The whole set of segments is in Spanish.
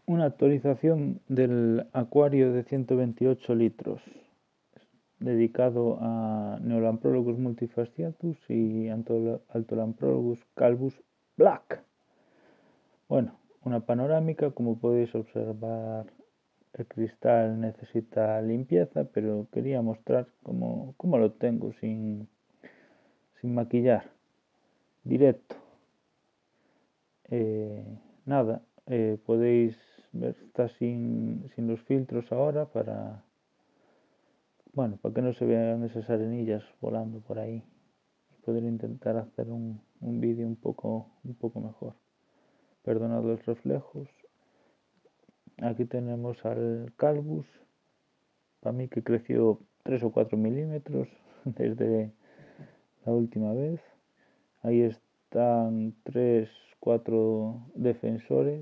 una actualización del acuario de 128 litros dedicado a Neolamprologus multifasciatus y Altolamprologus calvus black. Bueno, una panorámica, como podéis observar, el cristal necesita limpieza, pero quería mostrar cómo lo tengo sin maquillar, directo. Nada, podéis ver, está sin los filtros ahora para que no se vean esas arenillas volando por ahí y poder intentar hacer un vídeo un poco mejor. Perdonad los reflejos. Aquí tenemos al calvus, para mí que creció 3 o 4 milímetros desde la última vez. Ahí están 3, 4 defensores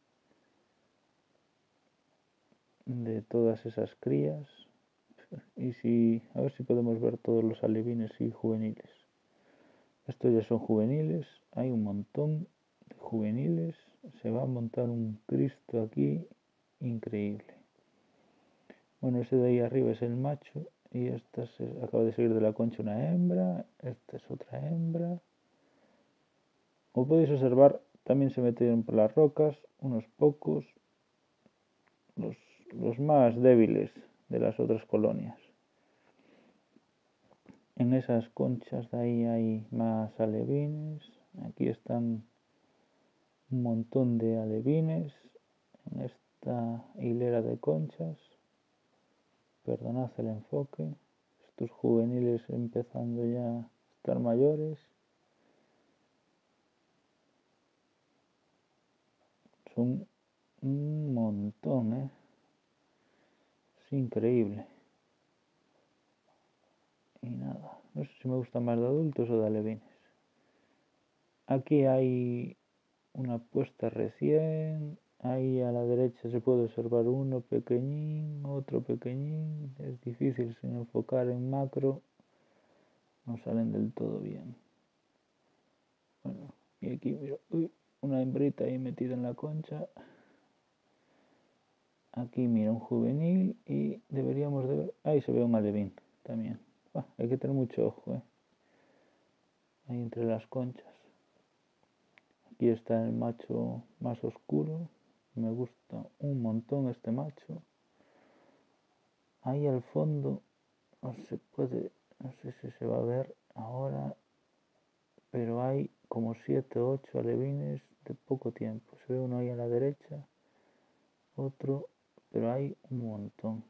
de todas esas crías. Y a ver si podemos ver todos los alevines y juveniles. Estos ya son juveniles, hay un montón de juveniles. Se va a montar un Cristo aquí increíble. Bueno, ese de ahí arriba es el macho y esta acaba de salir de la concha una hembra. Esta es otra hembra. Como podéis observar, también se metieron por las rocas unos pocos, los más débiles de las otras colonias. En esas conchas de ahí hay más alevines. Aquí están un montón de alevines en esta hilera de conchas. Perdonad el enfoque. Estos juveniles empezando ya a estar mayores. Son un montón, es increíble. Y nada, no sé si me gusta más de adultos o de alevines. Aquí hay una puesta recién. Ahí a la derecha se puede observar uno pequeñín, otro pequeñín. Es difícil sin enfocar en macro. No salen del todo bien. Bueno, y aquí mira, una hembrita ahí metida en la concha. Aquí mira un juvenil y deberíamos de ver. Ahí se ve un alevín también. Hay que tener mucho ojo, ahí entre las conchas. Aquí está el macho más oscuro. Me gusta un montón este macho. Ahí al fondo no sé si se va a ver ahora, pero hay como 7 o 8 alevines de poco tiempo. Se ve uno ahí a la derecha, otro, pero hay un montón.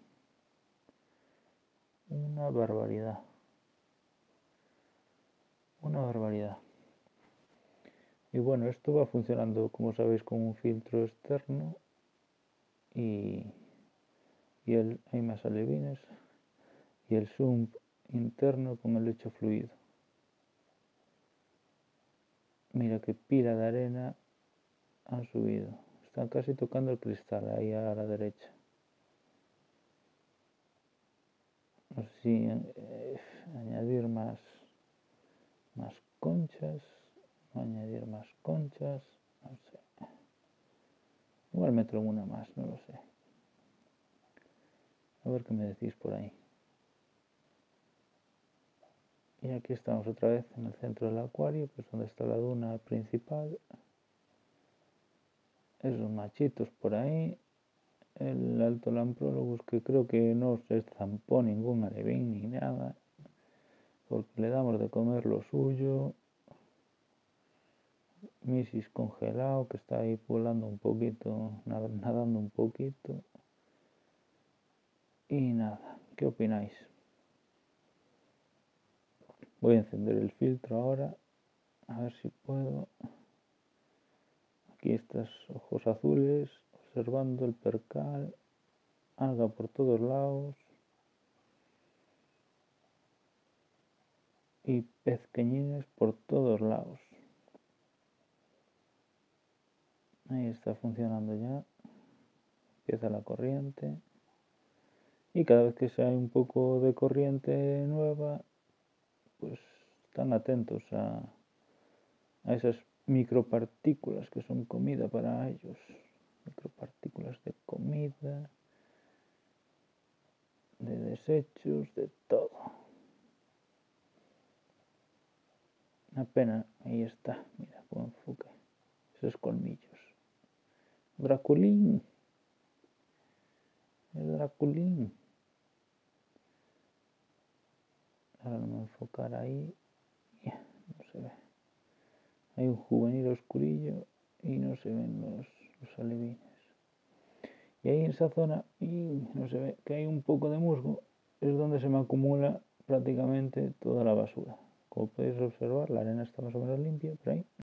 Una barbaridad. Una barbaridad. Y bueno, esto va funcionando, como sabéis, con un filtro externo y hay más alevines y el zoom interno con el lecho fluido. Mira qué pila de arena han subido. Están casi tocando el cristal ahí a la derecha. No sé si añadir más conchas, no añadir más conchas, no sé. Igual meto una más, no lo sé. A ver qué me decís por ahí. Y aquí estamos otra vez en el centro del acuario, que es donde está la duna principal. Esos machitos por ahí. El Altolamprologus, que creo que no se estampó ningún alevín ni nada, porque le damos de comer lo suyo. Misis congelado, que está ahí volando un poquito, nadando un poquito. Y nada, ¿qué opináis? Voy a encender el filtro ahora, a ver si puedo. Aquí estos ojos azules, observando el percal, alga por todos lados y pezqueñines por todos lados. Ahí está funcionando ya, empieza la corriente y cada vez que hay un poco de corriente nueva, pues están atentos a esas micropartículas que son comida para ellos, micropartículas comida, de desechos, de todo. Una pena, ahí está, mira cómo enfoque esos colmillos. Draculín, el Draculín. Ahora no me enfocar ahí, no se ve. Hay un juvenil oscurillo y no se ven los alevines. Y ahí en esa zona, y no se ve que hay un poco de musgo, es donde se me acumula prácticamente toda la basura. Como podéis observar, la arena está más o menos limpia, pero ahí